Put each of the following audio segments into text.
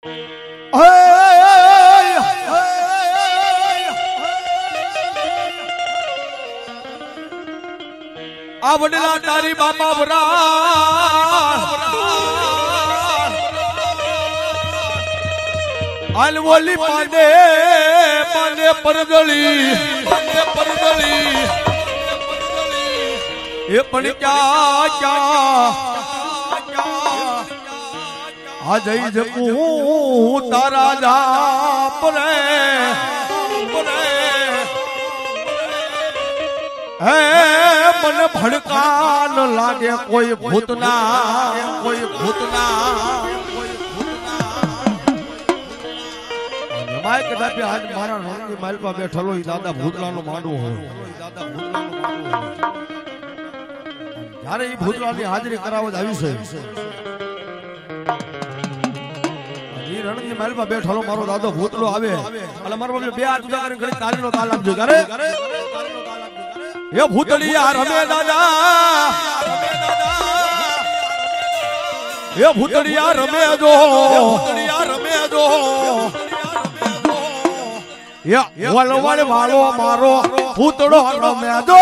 आवडला तारी बाबा बरा अलवोली पांडे पांडे परदली ये पण क्या क्या आज ही जकू तारा जा परे है मन भड़का न लागे कोई भूतना माय कदापि आज मारा रंगी माल पर बैठलो ई दादा भूतला नो मांडવો હોય જ્યારે ઈ ભૂતલાની હાજરી કરાવવા આવી છે ઈ રણની માલ પર બેઠલો મારો દાદો ભૂતલો આવે એટલે મારો બે હાથ ઉડા કરીને ઘડી તાલીનો તાલ આપજો કરે ये भूतड़िया रमे दादा ये भूतड़िया रमे दो ये वलवल वालो मारो भूतड़ो रमे दो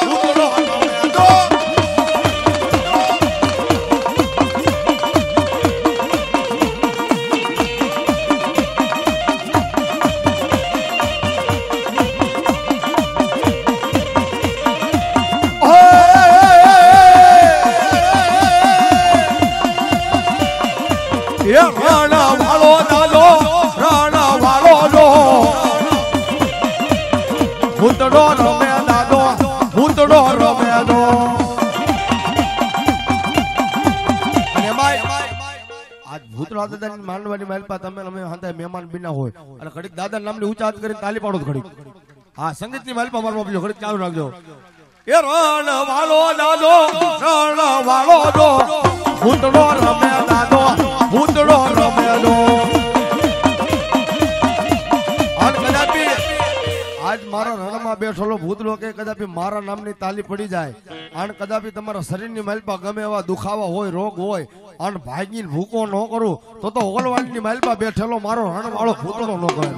राणा वालो दो भूतड़ो रमे दादो भूतड़ो रमे दो आज भूतड़ा दादा मानवानी महल पर तमे અમે હાંતા મહેમાન બિના હોય અને ઘડીક દાદા નામની ઊંચા હાથ કરીને તાલી પાડો ઘડીક હા સંગીતની મહેલ પર મારવા પડ્યો ઘડીક ચાલુ રાખજો એ રણ વાલો દાદો ભૂતડો રમે દાદો ભૂતડો રમે દો અને કદાપી આજ મારા રણમાં બેઠેલો ભૂતડો કે કદાપી મારા નામની તાલી પડી જાય અને કદાપી તમારા શરીરની માલપા ગમે એવા દુખાવા હોય રોગ હોય અને ભાગીને ભૂકો ન કરું તો હોલવાડની માલપા બેઠેલો મારો રણવાળો ભૂતડો ન કરે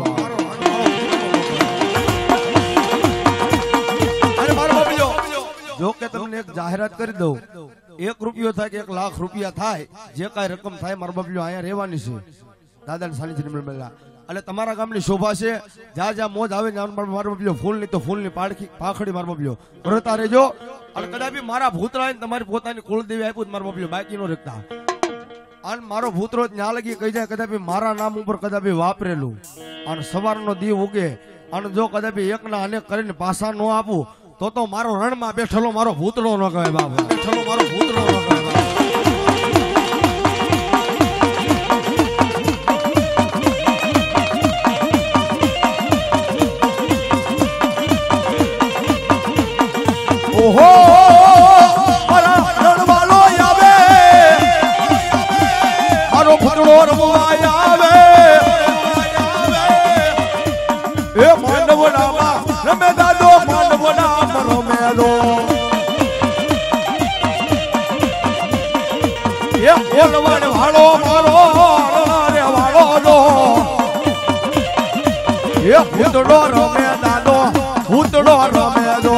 અરે મારો બાપીઓ જો કે તમને એક જાહેરાત કરી દઉં 1 રૂપિયો થાય કે 1 લાખ રૂપિયા થાય જે કાંઈ રકમ થાય મારા બાપલીઓ અહીંયા રહેવાની છે દાદાની સાનિધ્ય મળેલા એટલે તમારા ગામની શોભા છે જ્યાં મોજ આવે મારા બાપલીઓ ફૂલની તો ફૂલની પાખડી મારા બાપલીઓ ભરતા રહેજો અને કદાપી મારા ભૂતરાને તમારી પોતાની કુળદેવી આપ્યું મારા બાપલીઓ બાકી નો રખતા અને મારો ભૂતરો ન્યા લગી કહી જાય કદાપી મારા નામ ઉપર કદાપી વાપરેલું અને સવારનો દીવ ઉગે અને જો કદાપી એકના અનેક કરીને પાસા ન આપું તો મારો રણમાં બેઠેલો મારો ભૂતળો ન કહેવાય બાબા બેઠેલો મારો ભૂતળો ન કહેવાય ઓહો મારા રણવાલો આવે મારો ભૂતળો રમવા આવે એ માંડવડામાં રમે દાદો માંડવડા રમેલો એ ઓલવડ વાળો મારો રે વાળો દો એ ભૂતડો રમે દાદો ભૂતડો રમે દો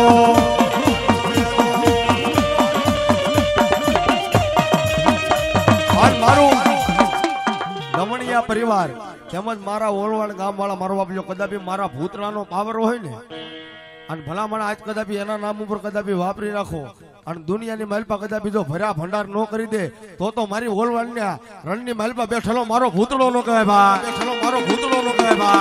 મારું દમણિયા પરિવાર તેમજ મારા ઓલવાડ ગામ વાળા મારો બાપજો કદાપી મારા ભૂતરાનો પાવર હોય ને અને ભલામણ આજ કદાપી એના નામ ઉપર કદાપી વાપરી રાખો અને દુનિયાની માલપા કદાપી જો ભર્યા ભંડાર ન કરી દે તો મારી ઓલવાડના રણની માલપા બેઠેલો મારો ભૂતળો નો કહેવાય બા બેઠેલો મારો ભૂતળો નો કહેવાય બા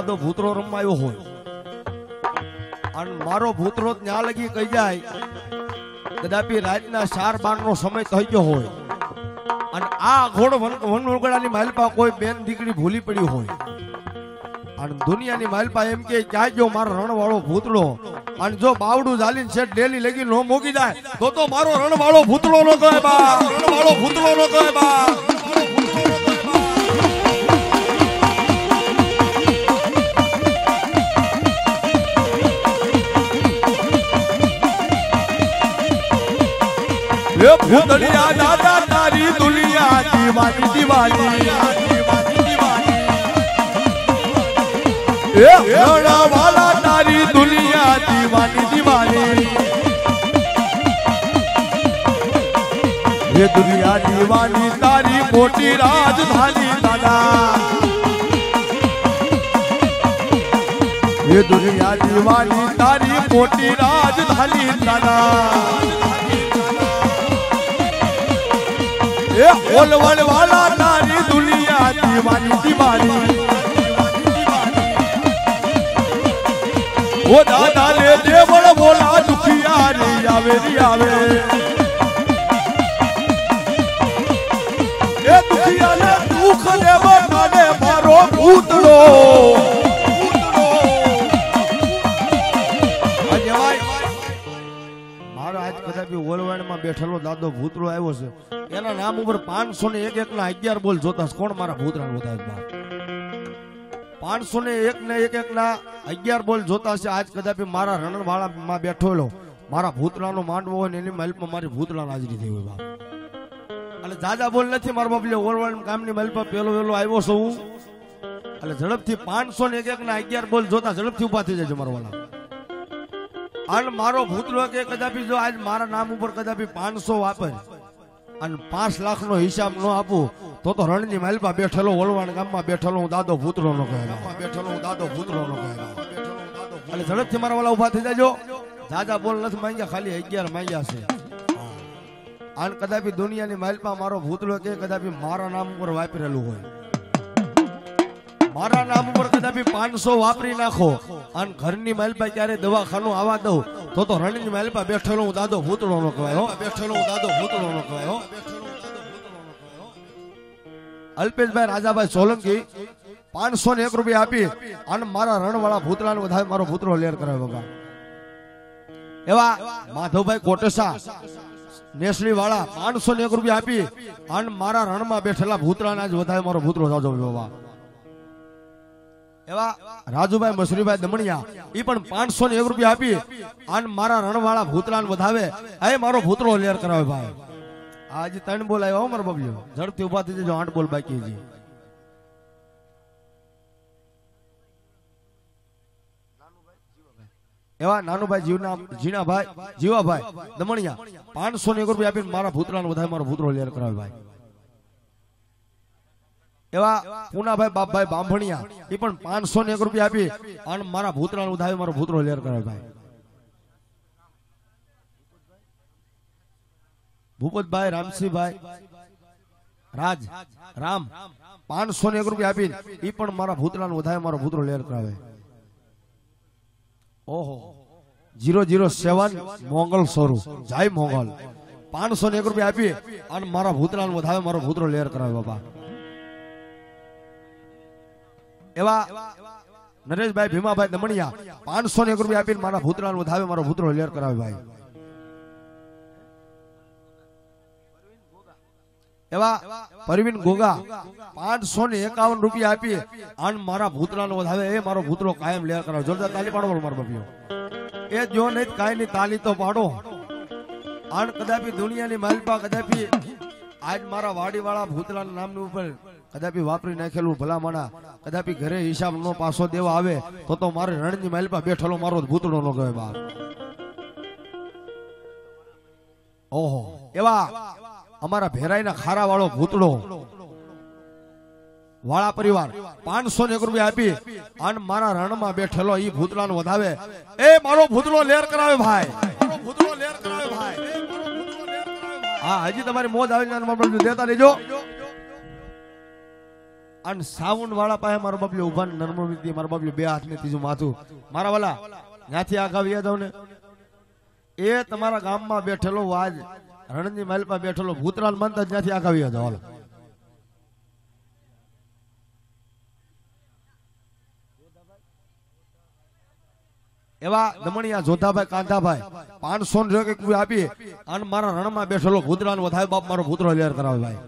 દાદો ભૂતરો રમવા આવ્યો હોય અને મારો ભૂતરો ત્યાં લગી કહી જાય કદાપી રાતના 4-12 નો સમય થઈ ગયો હોય અને આ ઘોડ વનવગડાની માલપા કોઈ બેન દીકરી ભૂલી પડી હોય અને દુનિયાની માલપા એમ કે ક્યાં ગયો મારો રણવાળો ભૂતળો અને જો બાવડું ઝાલીને છે ડેલી લગી નો મોગી જાય તો મારો રણવાળો ભૂતળો નો કહે બા, રણવાળો ભૂતળો નો કહે બા. એ ભૂતળિયા દાદા તારી દુનિયા દીવાની દીવાની એ રણવાળા તારી દુનિયા દીવાની દીવાની એ દુનિયા દીવાની તારી મોટી રાજધાની દાદા એ દુનિયા દીવાની તારી મોટી રાજધાની દાદા એ ઓલવડ વાલા તારી દુનિયા દીવાની દીવાની ઓ દાદા રે દેવળ બોલા દુખિયા રે આવે રે આવે એ દુખિયા ને દુખ દેવ કાને મારો ભૂતળો આજે ભાઈ મારો આજ કદાપી ઓલવાડમાં બેઠેલો દાદો ભૂતળો આવ્યો છે એના નામ ઉપર 501 ના 11 બોલ જોતા કોણ મારા ભૂતળા વધારે 501 ને 11 ના 11 બોલ જોતા છે આજ કદાપી મારા રણવાળા માં બેઠોલો મારા ભૂતળાનો માંડવો હોય ને એની મહેલમાં મારી ભૂતળા હાજરી થઈ હોય બાપ એટલે જાજા બોલ નથી મારા બાપ ઓરવાડ ગામની મહેલમાં પેલો વેલો આવ્યો છું હું એટલે ઝડપથી 501 ના 11 બોલ જોતા ઝડપથી ઉભા થઈ જાય મારા વાલા અને મારો ભૂતળો કે કદાપી જો આજ મારા નામ ઉપર કદાપી 500 વાપર અને 5 લાખ નો હિસાબ ન આપું તો રણની માલપા બેઠેલો ઓલવાણ ગામમાં બેઠેલો હું દાદો ભૂતળો નો કહે બેઠેલો હું દાદો ભૂતળો નો કહે એટલે ઝડપથી મારા વાળા ઉભા થઈ જાજો જાજા બોલ નથી માંગ્યા ખાલી 11 માંગ્યા છે અને કદાપી દુનિયાની માલપા મારો ભૂતળો કે કદાપી મારા નામ ઉપર વાપરેલું હોય મારા નામ ઉપર કદાપી 500 વાપરી નાખો અને ઘરની માલપા ક્યારે દવાખાનું આવવા દઉં તો રણની માલપા બેઠેલો હું દાદો ભૂતળો નો કહેવાય બેઠેલો હું દાદો ભૂતળો નો કહેવાય. અલ્પેશભાઈ રાજાભાઈ સોલંકી 501 રૂપિયા આપી અને મારા રણવાળા ભૂતળાને વધારે મારો ભૂતળો લેર કરાવ્યો બાબા. એવા માધવભાઈ કોટેસા નેસડી વાળા 501 રૂપિયા આપી અને મારા રણમાં બેઠેલા ભૂતળાને આજ વધારે મારો ભૂતળો જાજો બાબા. એવા રાજુભાઈ મસરીભાઈ દમણિયા ઈ પણ 501 રૂપિયા આપી અને મારા રણવાળા ભૂતળાને વધાવે એ મારો ભૂતળો લેર કરાવે ભાઈ. આજે 3 બોલ આવ્યો મારો બબલ્યો ઝડપથી ઉભા થઈ જજો 8 બોલ બાકી છે. એવા નાનુભાઈ જીણાભાઈ જીવાભાઈ દમણિયા 501 રૂપિયા આપીને મારા ભૂતળાને વધારે મારો ભૂતળો લેર કરાવે ભાઈ. એવા પૂનાભાઈ બાપભાઈ બાંભણિયા એ પણ 501 રૂપિયા આપી અને મારા ભૂતળાને વધારે મારો ભૂતળો લેર કરાવે ભાઈ. ભૂપતભાઈ રામસિંહભાઈ રાજ રામ 501 રૂપિયા આપી ઈ પણ મારા ભૂતળાને વધારે મારો ભૂતળો લેર કરાવે. ઓહો 007 મોંગલ સોરું જય મોંગલ 501 રૂપિયા આપી અને મારા ભૂતળાને વધારે મારો ભૂતળો લેર કરાવે બાપા. એવા નરેશભાઈ ભીમાભાઈ દમણિયા 501 રૂપિયા આપીને મારા ભૂતળાને વધારે મારો ભૂતળો લેર કરાવે ભાઈ. એવા પરવીન ગોગા 551 રૂપિયા આપી અને મારા ભૂતળાનો વધાવે એ મારો ભૂતળો કાયમ લેર કરાવે. જોરદાર તાલી પાડો મારો બપિયો એ જો નહીં કાંઈ ની તાલી તો પાડો. અને કદાપી દુનિયાની માલપા કદાપી આજ મારા વાડીવાળા ભૂતળાના નામની ઉપર કદાપી વાપરી નાખેલું ભલામણા કદાપી ઘરે હિસાબ નો પાછો દેવા આવે તો મારે રણની માલપા બેઠેલો મારો ભૂતળો નો ગયો બા. ઓહો એવા અમારા ભેરાઈના ખારા વાળો ભૂતળો વાળા પરિવાર 501 રૂપિયા આપી અને મારા રણમાં બેઠેલો ઈ ભૂતળાનો વધાવે એ મારો ભૂતળો લેર કરાવે ભાઈ. મારો ભૂતળો લેર કરાવે ભાઈ. હા હજી તમારી મોજ આવી દેતા રહેજો. અને સાવન વાળા પાસે મારા બાપલે ઉભા નર્મદી મારા બાપલે બે હાથ ને ત્રીજું માથું મારા વાલા ત્યાંથી આગળ આવ્યા જાવ ને એ તમારા ગામમાં બેઠેલો આજ રણની મહેલ પર બેઠેલો ભૂતરાલ મંત ત્યાંથી આગળ આવ્યા જાવ એવા દમણિયા જોધાભાઈ કાંધાભાઈ 500 ને એક આપીએ અને મારા રણમાં બેઠેલો ભૂતરાલ વધાય બાપ મારો ભૂતરો લેર કરાવે ભાઈ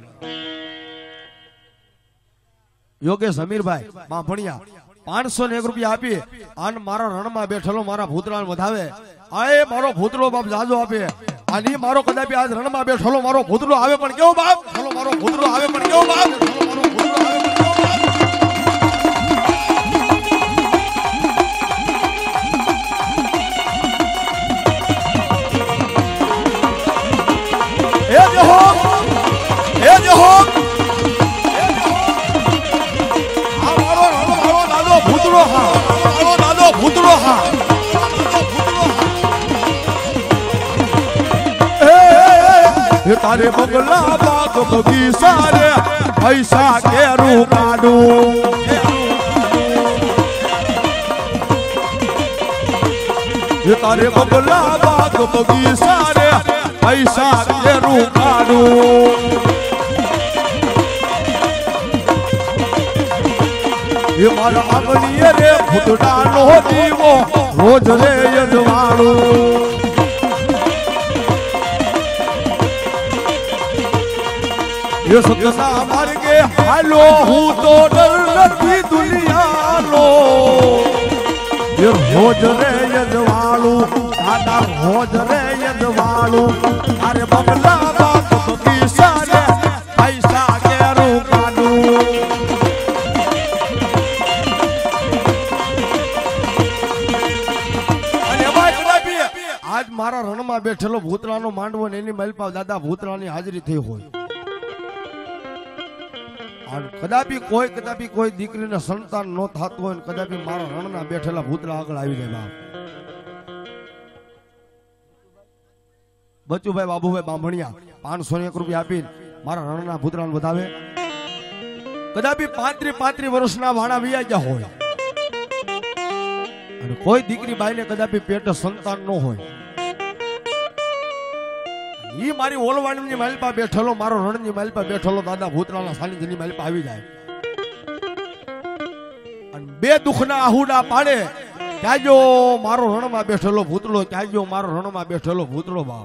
યોગેશ અમીરભાઈ માં ભણિયા 501 આપીએ અને મારા રણમાં બેઠેલો મારા ભૂતરાલ વધાવે આએ મારો ભૂતરો બાપ જાજો આપે અને મારો કદાપી આજ રણમાં બેઠેલો મારો ભૂતરો આવે પણ કેવો બાપ મારો ભૂતરો આવે પણ કેવો બાપ મારો ભૂતરો આવે પણ કેવો બાપ तारे बगला बाग बगीचा रे ऐसा केरू काढू तारे बगला बाग बगीचा रे ऐसा केरू काढू ये मारा आंगणीय रे भूतड़ा नो दीवो रोज रे यजवाणू ये सतना मार्गे हालो हूँ तो डर नहीं दुनिया लो ये रोज रे यजवाणू दादा रोज रे यजवाणू अरे बगला बाग बगीचा रे ऐसा केरू काढू आज मारा रण में बैठेलो भूतरानो मांडवो ने एनी मलपा दादा भूतरानी हाजरी थई होय कदापि कोई दीकरी ने संतान नो थातो होय कदापि मारा रणना बैठेला भूतरा आगळ आवी जाय बाप बच्चूभाई बाबूभाई बांभणिया 501 रुपया आपी मारा रणना भूतराने વધાવે कदापि 35 વર્ષના વાણા વિયા ગયા હોય અને કોઈ દીકરી બાઈને કદાપि પેટ સંતાન નો હોય ઈ મારી ઓલવાણીની માલપા બેઠેલો મારો રણની માલપા બેઠેલો દાદા ભૂતરાના સાનિધ્યની માલપા આવી જાય અને બે દુખના આહુડા પાડે ક્યાજો મારો રણમાં બેઠેલો ભૂતળો ક્યાજો મારો રણમાં બેઠેલો ભૂતળો બાપ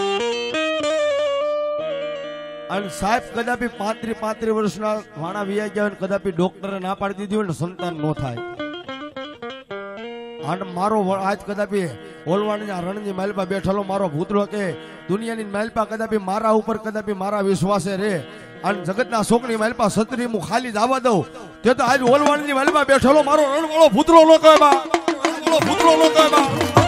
અને સાહેબ કદાપि 35 વર્ષના વાણા વિયા ગયા હોય કદાપि ડોક્ટરે ના પાડી દીધી હોય ને સંતાન નો થાય અને મારો આજ કદાપि ઓલવાણીના રણની માલપા બેઠેલો મારો ભૂતળો કે દુનિયાની માલપા કદાપि મારા ઉપર કદાપि મારા વિશ્વાસે રે અને જગતના શોકની માલપા સત્રી હું ખાલી દાવા દઉં તે તો આજ ઓલવાણીની માલપા બેઠેલો મારો રણવાળો ભૂતળો નો કહેવા ભૂતળો નો કહેવા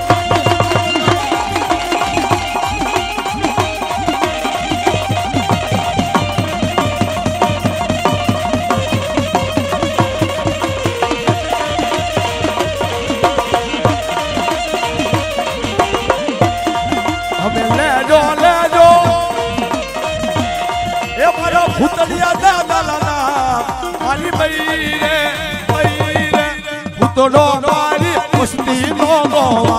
भूतड़िया दादा लाला मारी बईरे भूतड़ो मारी कुश्ती नो गोवा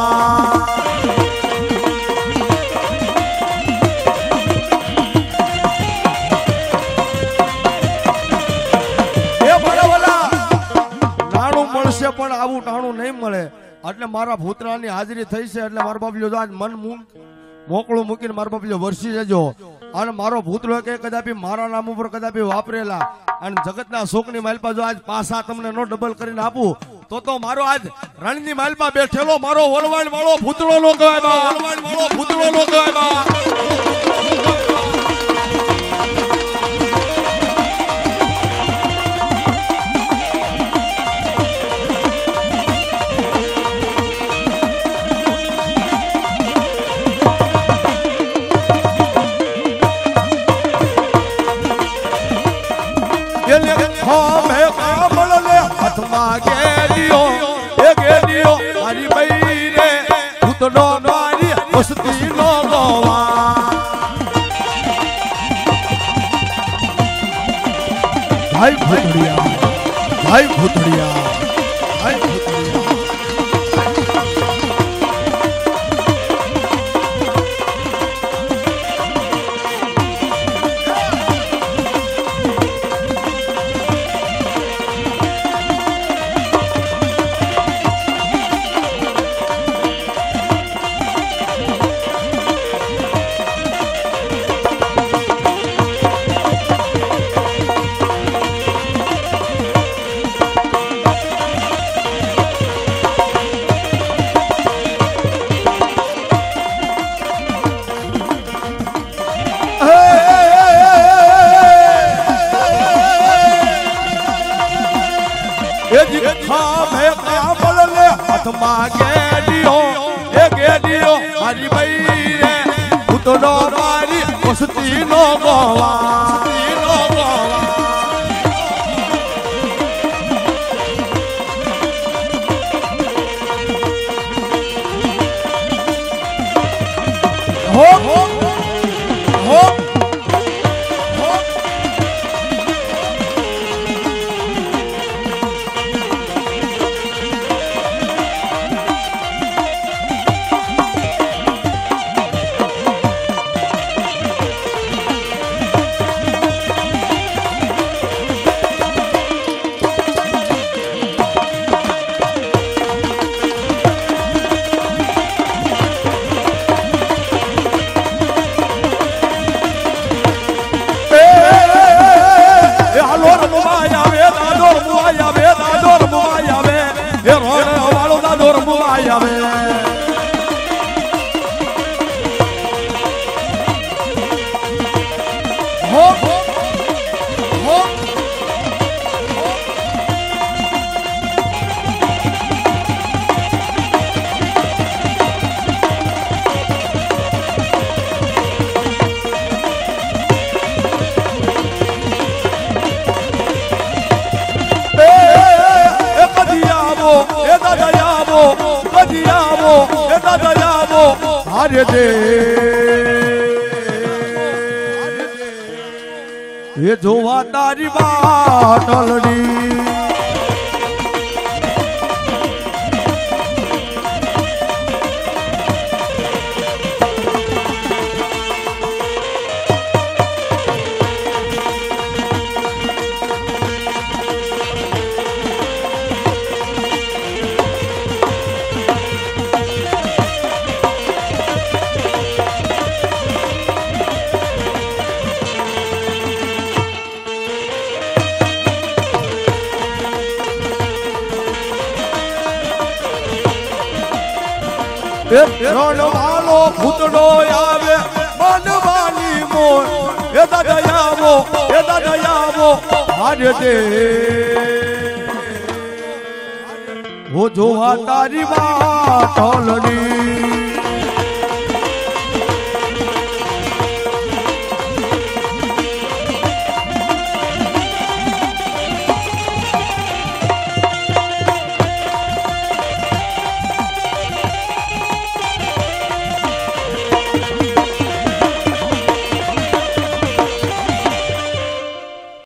ए बराबला नाणु મળશે પણ આવું ટાણું નહીં મળે એટલે મારા ભૂતરાની હાજરી થઈ છે એટલે મારા બાપલ્યો આજ મન મોકળું મૂકીને મારા બાપલ્યો વરસી જજો અને મારો ભૂતળો કે કદાપि મારા નામ ઉપર કદાપि વાપરેલા અને જગતના શોકની માલપા જો આજ પાસા તમને નો ડબલ કરીને આપું તો મારો આજ રણની માલપા બેઠેલો મારો વલવાણ વાળો ભૂતળો નો કહેવાય વલવાણ વાળો ભૂતળો નો કહેવાય हरी बई रे भूतड़ो मारी कुश्ती नो गोवा भाई भूतड़िया હાય ભૂતડિયા હાય ભૂતડિયા મારી ભાઈ રે ઉતરો મારી વસતી નો ગોવા હો હો હો હારે દે એ જોવા તારી વાટલડી રણ વાલો ભૂતડો આવે માનવાની મોર એ દાદા આવો હારે દે હો જોવા તારી વાટલડી